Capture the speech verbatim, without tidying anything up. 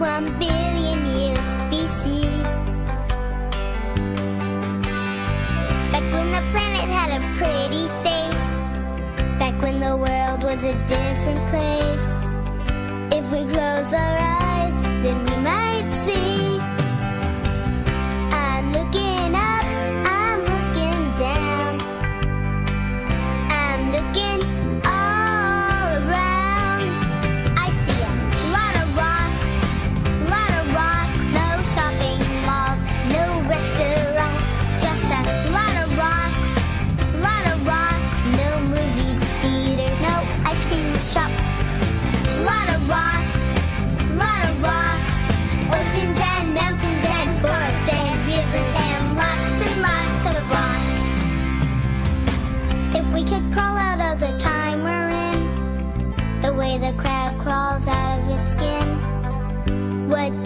one billion years B C. Back when the planet had a pretty face, back when the world was a different place. If we close our eyes, then we might see. I'm looking up, I'm looking down, I'm looking all around. I see a lot of rocks, lot of rocks, no shopping malls, no restaurants, just a lot of rocks, lot of rocks, no movie theaters, no ice cream shops. Lot of rocks, lot of rocks, oceans and mountains and forests and rivers and lots and lots of rocks. If we could crawl out of the time we're in, the way the crab crawls out of its skin, what